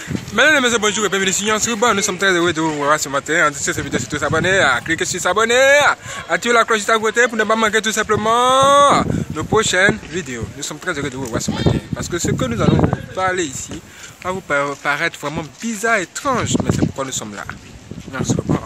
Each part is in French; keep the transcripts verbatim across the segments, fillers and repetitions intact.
Mesdames et messieurs, bonjour et bienvenue sur Nyan Souban. Nous sommes très heureux de vous voir ce matin. En dessous de cette vidéo, surtout s'abonner, à cliquer sur s'abonner, activer la cloche juste à côté pour ne pas manquer tout simplement nos prochaines vidéos. Nous sommes très heureux de vous voir ce matin. Parce que ce que nous allons vous parler ici va vous paraître vraiment bizarre et étrange. Mais c'est pourquoi nous sommes là. Nyan Souban.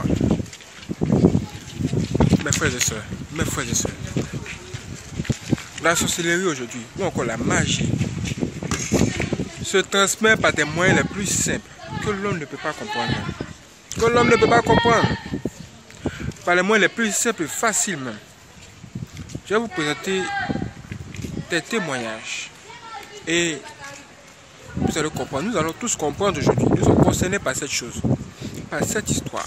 Mes frères et sœurs, mes frères et sœurs. La sorcellerie aujourd'hui, ou encore la magie, se transmet par des moyens les plus simples que l'homme ne peut pas comprendre. Que l'homme ne peut pas comprendre. Par les moyens les plus simples et faciles même. Je vais vous présenter des témoignages. Et vous allez comprendre. Nous allons tous comprendre aujourd'hui. Nous sommes concernés par cette chose. Par cette histoire.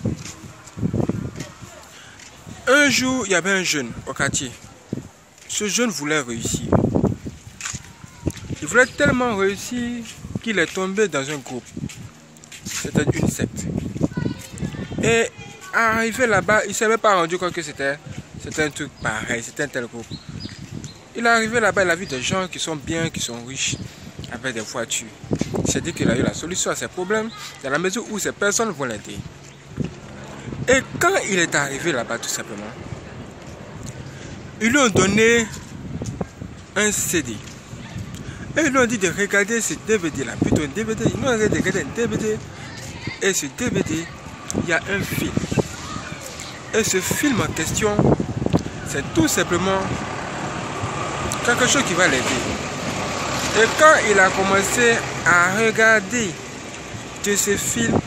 Un jour, il y avait un jeune au quartier. Ce jeune voulait réussir. Il voulait tellement réussir qu'il est tombé dans un groupe. C'était une secte. Et arrivé là-bas, il ne s'est même pas rendu compte que c'était un truc pareil, c'était un tel groupe. Il est arrivé là-bas, il a vu des gens qui sont bien, qui sont riches, avec des voitures. Il s'est dit qu'il a eu la solution à ses problèmes, dans la mesure où ces personnes vont l'aider. Et quand il est arrivé là-bas, tout simplement, ils lui ont donné un C D. Et ils lui ont dit de regarder ce D V D là, plutôt un D V D. Ils lui ont dit de regarder un D V D. Et ce D V D, il y a un film. Et ce film en question, c'est tout simplement quelque chose qui va l'aider. Et quand il a commencé à regarder de ce film,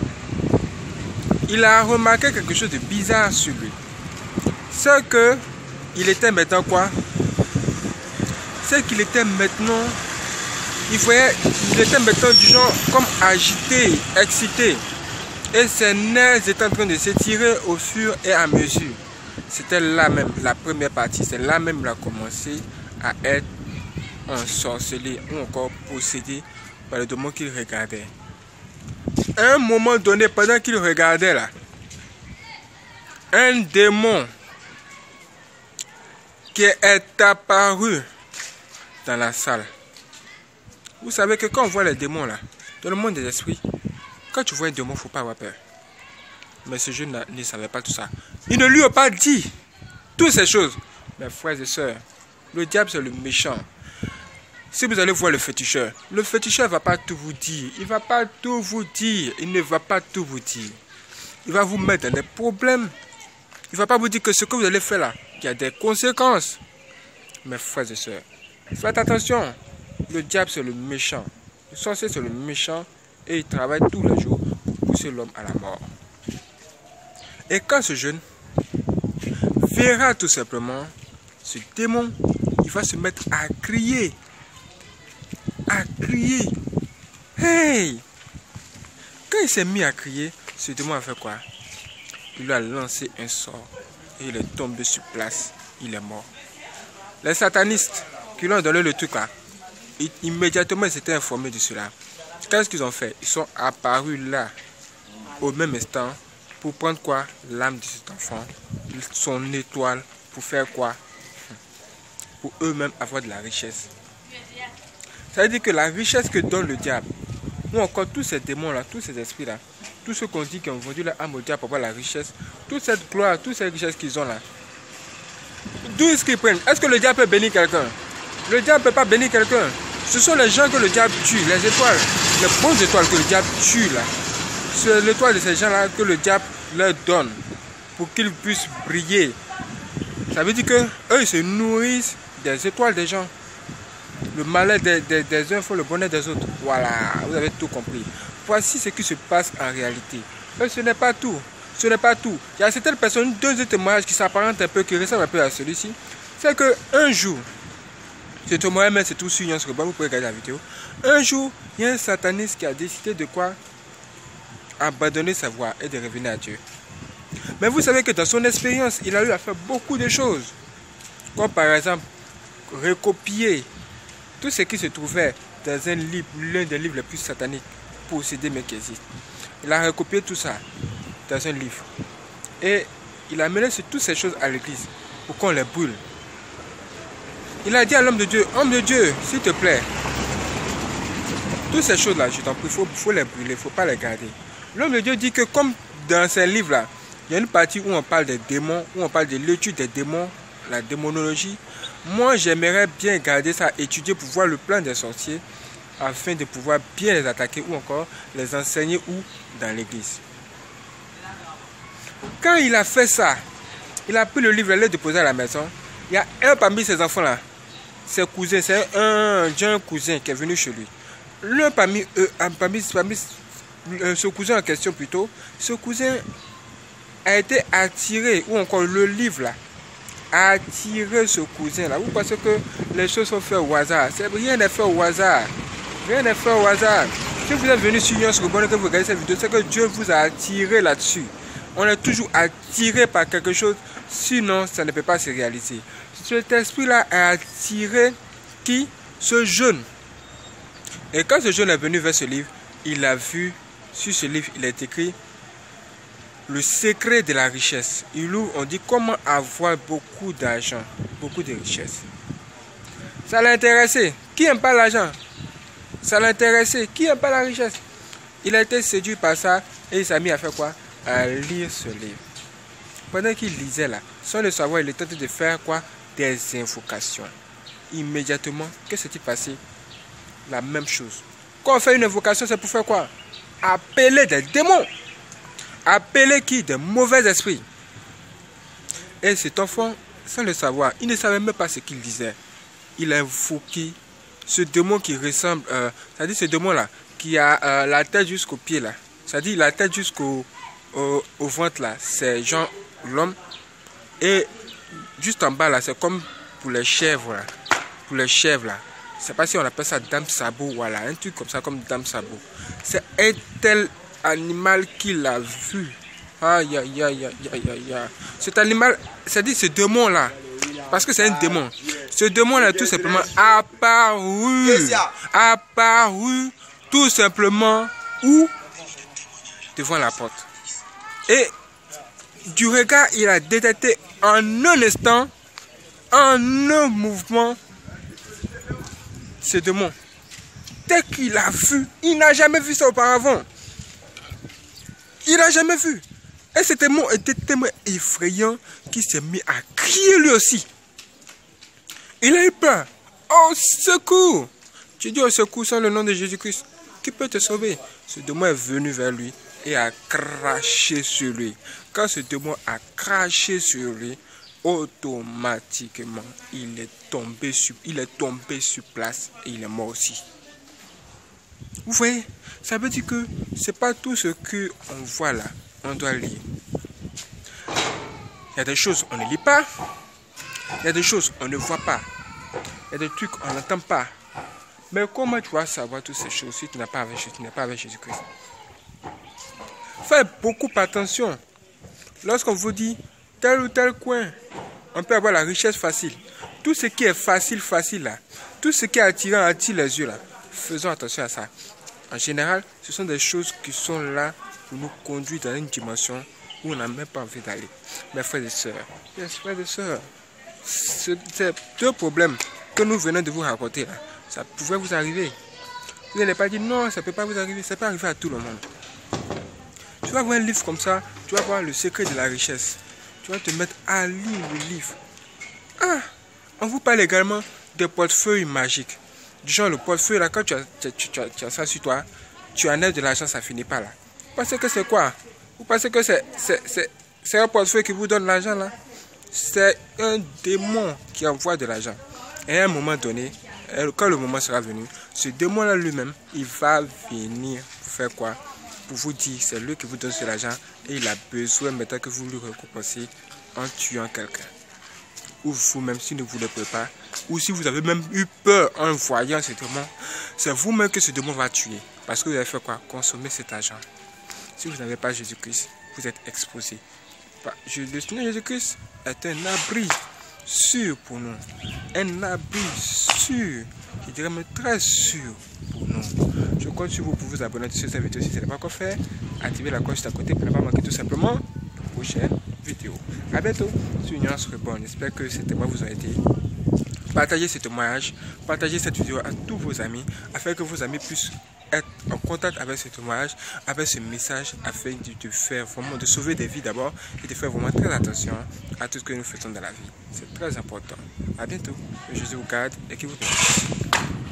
il a remarqué quelque chose de bizarre sur lui. C'est que il était maintenant quoi? C'est qu'il était maintenant, il voyait, il était maintenant du genre comme agité, excité. Et ses nerfs étaient en train de s'étirer au fur et à mesure. C'était là même, la première partie, c'est là même qu'il a commencé à être ensorcelé ou encore possédé par le démon qu'il regardait. À un moment donné, pendant qu'il regardait là, un démon qui est apparu dans la salle. Vous savez que quand on voit les démons là, dans le monde des esprits, quand tu vois un démon, il ne faut pas avoir peur. Mais ce jeune ne savait pas tout ça. Il ne lui a pas dit toutes ces choses. Mes frères et sœurs, le diable c'est le méchant. Si vous allez voir le féticheur, le féticheur ne va pas tout vous dire. Il ne va pas tout vous dire. Il ne va pas tout vous dire. Il va vous mettre dans des problèmes. Il ne va pas vous dire que ce que vous allez faire là, il y a des conséquences. Mes frères et sœurs, faites attention. Le diable c'est le méchant. Le sorcier c'est le méchant. Et il travaille tous les jours pour pousser l'homme à la mort. Et quand ce jeune verra tout simplement ce démon, il va se mettre à crier. À crier. Hey! Quand il s'est mis à crier, ce démon a fait quoi? Il lui a lancé un sort. Et il est tombé sur place. Il est mort. Les satanistes qui lui ont donné le truc là, immédiatement ils s'étaient informés de cela. Qu'est-ce qu'ils ont fait? Ils sont apparus là, au même instant, pour prendre quoi? L'âme de cet enfant, son étoile, pour faire quoi? Pour eux-mêmes avoir de la richesse. Ça veut dire que la richesse que donne le diable, ou encore tous ces démons-là, tous ces esprits-là, tous ceux qu'on dit qui ont vendu leur âme au diable pour avoir la richesse, toute cette gloire, toutes ces richesses qu'ils ont là, d'où est-ce qu'ils prennent? Est-ce que le diable peut bénir quelqu'un? Le diable ne peut pas bénir quelqu'un. Ce sont les gens que le diable tue, les étoiles, les bonnes étoiles que le diable tue là. C'est l'étoile de ces gens-là que le diable leur donne pour qu'ils puissent briller. Ça veut dire que eux ils se nourrissent des étoiles des gens. Le malheur des, des, des uns fait le bonheur des autres. Voilà, vous avez tout compris. Voici ce qui se passe en réalité. Mais ce n'est pas tout. Ce n'est pas tout. Il y a certaines personnes, deux témoignages qui s'apparentent un peu, qui ressemblent un peu à celui-ci. C'est qu'un jour, c'est tout moi, mais c'est tout sur Nyan Souban, vous pouvez regarder la vidéo. Un jour, il y a un sataniste qui a décidé de quoi? Abandonner sa voie et de revenir à Dieu. Mais vous savez que dans son expérience, il a eu à faire beaucoup de choses. Comme par exemple, recopier tout ce qui se trouvait dans un livre, l'un des livres les plus sataniques possédés mais qui existent. Il a recopié tout ça dans un livre. Et il a mené toutes ces choses à l'église pour qu'on les brûle. Il a dit à l'homme de Dieu, homme de Dieu, s'il te plaît, toutes ces choses-là, je t'en prie, il faut, faut les brûler, il ne faut pas les garder. L'homme de Dieu dit que comme dans ces livres-là, il y a une partie où on parle des démons, où on parle de l'étude des démons, la démonologie. Moi, j'aimerais bien garder ça, étudier pour voir le plan des sorciers, afin de pouvoir bien les attaquer ou encore les enseigner où dans l'église. Quand il a fait ça, il a pris le livre, il l'a déposé à la maison. Il y a un parmi ses enfants-là, ses cousins, c'est un, un cousin qui est venu chez lui. L'un parmi eux, parmi, parmi euh, ce cousin en question plutôt, ce cousin a été attiré, ou encore le livre là, a attiré ce cousin là. Vous pensez que les choses sont faites au hasard? Rien n'est fait au hasard. Rien n'est fait au hasard. Si vous êtes venu sur Union Sorbonne et que vous regardez cette vidéo, c'est que Dieu vous a attiré là-dessus. On est toujours attiré par quelque chose, sinon ça ne peut pas se réaliser. Cet esprit-là a attiré qui? Ce jeune. Et quand ce jeune est venu vers ce livre, il a vu, sur ce livre, il est écrit le secret de la richesse. Il ouvre, on dit comment avoir beaucoup d'argent, beaucoup de richesse. Ça l'a intéressé. Qui n'aime pas l'argent? Ça l'a intéressé. Qui n'aime pas la richesse? Il a été séduit par ça et il s'est mis à faire quoi? À lire ce livre. Pendant qu'il lisait là, sans le savoir, il était en train de faire quoi? Des invocations. Immédiatement, qu'est-ce qui s'est passé? La même chose. Quand on fait une invocation, c'est pour faire quoi? Appeler des démons. Appeler qui? Des mauvais esprits. Et cet enfant, sans le savoir, il ne savait même pas ce qu'il disait. Il a invoqué ce démon qui ressemble, euh, c'est-à-dire ce démon-là, qui a euh, la tête jusqu'au pied là. C'est-à-dire la tête jusqu'au au, au ventre là, c'est genre l'homme. Et juste en bas là, c'est comme pour les chèvres là. Pour les chèvres là. Je ne sais pas si on appelle ça dame sabot, voilà, un truc comme ça, comme dame sabot. C'est un tel animal qu'il a vu. Aïe, aïe, aïe, aïe, aïe, aïe. Cet animal, c'est-à-dire ce démon-là, parce que c'est un démon. Ce démon-là, tout simplement, apparu, apparu, tout simplement, où? Devant la porte. Et du regard, il a détecté en un instant, en un mouvement, ce démon. Dès qu'il a vu, il n'a jamais vu ça auparavant. Il n'a jamais vu. Et ce démon était tellement effrayant qu'il s'est mis à crier lui aussi. Il a eu peur. Au secours! Tu dis au secours sans le nom de Jésus-Christ. Qui peut te sauver? Ce démon est venu vers lui et a craché sur lui. Quand ce démon a craché sur lui, automatiquement, il est tombé sur, il est tombé sur place et il est mort aussi. Vous voyez, ça veut dire que c'est pas tout ce que on voit là, on doit lire. Il y a des choses on ne lit pas, il y a des choses on ne voit pas, il y a des trucs on n'entend pas. Mais comment tu vas savoir toutes ces choses si tu n'es pas avec Jésus, tu n'es pas avec Jésus-Christ? Faites beaucoup attention. Lorsqu'on vous dit tel ou tel coin, on peut avoir la richesse facile. Tout ce qui est facile, facile là, tout ce qui est attirant, attire les yeux là. Faisons attention à ça. En général, ce sont des choses qui sont là pour nous conduire dans une dimension où on n'a même pas envie d'aller. Mes frères et sœurs, mes frères et sœurs, ces deux problèmes que nous venons de vous raconter là, ça pouvait vous arriver. Vous n'allez pas dire non, ça ne peut pas vous arriver, ça peut arriver à tout le monde. Tu vas voir un livre comme ça, tu vas voir le secret de la richesse. Tu vas te mettre à lire le livre. Ah, on vous parle également des portefeuilles magiques. Du genre le portefeuille là, quand tu as, tu, tu, tu, as, tu as ça sur toi, tu en as de l'argent, ça finit pas là. Vous pensez que c'est quoi? Vous pensez que c'est un portefeuille qui vous donne l'argent là? C'est un démon qui envoie de l'argent. Et à un moment donné, quand le moment sera venu, ce démon là lui-même, il va venir pour faire quoi? Pour vous dire, c'est lui qui vous donne de l'argent et il a besoin maintenant que vous lui récompensez en tuant quelqu'un. Ou vous-même, si vous ne pouvez pas, ou si vous avez même eu peur en voyant ce démon, c'est vous-même que ce démon va tuer. Parce que vous avez fait quoi? Consommer cet argent. Si vous n'avez pas Jésus-Christ, vous êtes exposé. Le Seigneur Jésus-Christ est un abri sûr pour nous. Un abri sûr. Je dirais même très sûr pour nous. Je compte sur vous pour vous abonner sur cette vidéo si ce n'est pas encore fait. Activez la cloche à côté pour ne pas manquer tout simplement la prochaine vidéo. A bientôt sur Union Sorbonne. J'espère que ce témoin vous a aidé. Partagez ce témoignage, partagez cette vidéo à tous vos amis afin que vos amis puissent contacte avec ce témoignage, avec ce message, afin de te faire vraiment, de sauver des vies d'abord et de faire vraiment très attention à tout ce que nous faisons dans la vie. C'est très important. À bientôt. Que Jésus vous garde et qu'il vous bénisse.